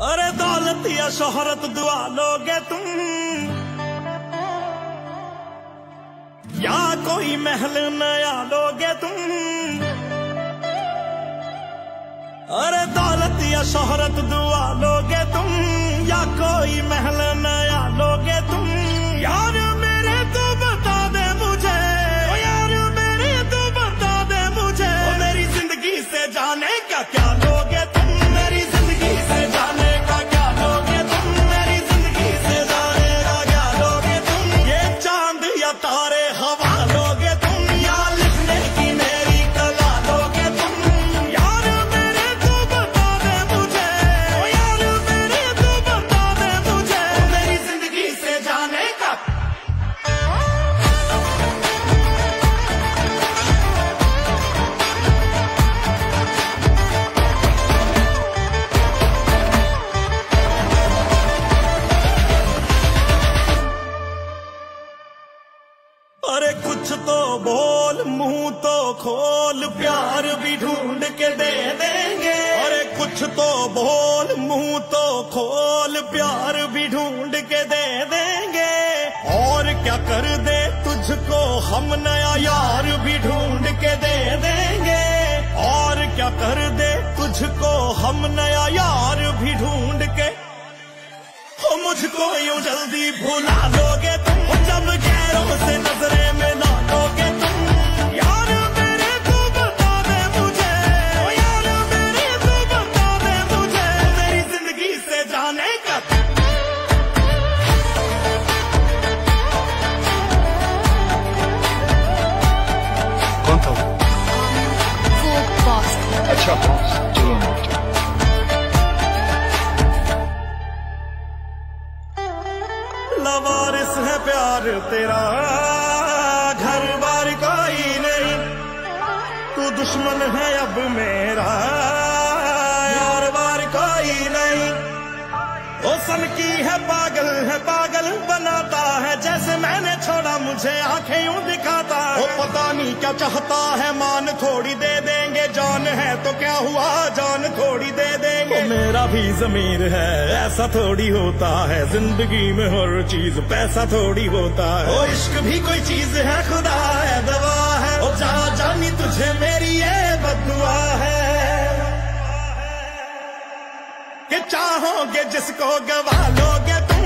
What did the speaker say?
अरे दौलत या शोहरत दुआ लोगे तुम, या कोई महल नया लोगे तुम। अरे दौलत या शोहरत दुआ लोगे तुम, या कोई महल नया लोगे तुम। यार मेरे तू बता दे मुझे, ओ यार मेरे तू बता दे मुझे, ओ मेरी जिंदगी से जाने का क्या लोगे तुम। मेरी जिंदगी से जाने का क्या लोगे तुम, मेरी जिंदगी से जाने का क्या लोगे तुम। ये चांद या तारे हवा लोगे तुम, या लिखने की मेरी कला लोगे तुम। यार मेरे तू बता दे मुझे, ओ यार मेरे तू बता दे मुझे, ओ मेरी जिंदगी से जाने का। अरे कुछ तो बोल, मुंह तो खोल, प्यार भी ढूंढ के दे देंगे। अरे कुछ तो बोल, मुंह तो खोल, प्यार भी ढूंढ के दे देंगे। और क्या कर दे तुझको हम, नया यार भी ढूंढ के दे देंगे। और क्या कर दे तुझको हम, नया यार भी ढूंढ के। हो मुझको यूं जल्दी भुला लोगे तुम, जब गैरों से नजरें मिला लोगे तुम। यार मेरे तू बता दे मुझे, ओ यार मेरे तू बता दे मुझे, मेरी जिंदगी से जाने का। कौन था वो? बॉस। अच्छा बॉस, चलो ना। लवारिस है प्यार तेरा, घर बार कोई नहीं। तू दुश्मन है अब मेरा, यार बार कोई नहीं। ओ सन की है पागल बनाता है। जैसे मैंने छोड़ा मुझे आंखें यूं दिखाता है। ओ पता नहीं क्या चाहता है, मान थोड़ी दे देंगे। जान है तो क्या हुआ, जान थोड़ी दे देंगे। ओ मेरा भी ज़मीर है, ऐसा थोड़ी होता है। जिंदगी में हर चीज पैसा थोड़ी होता है। ओ इश्क भी कोई चीज है, खुदा है दवा है। ओ जा जानी तुझे मेरी ये बद्दुआ है, कि चाहोगे जिसको गवा लोगे तुम।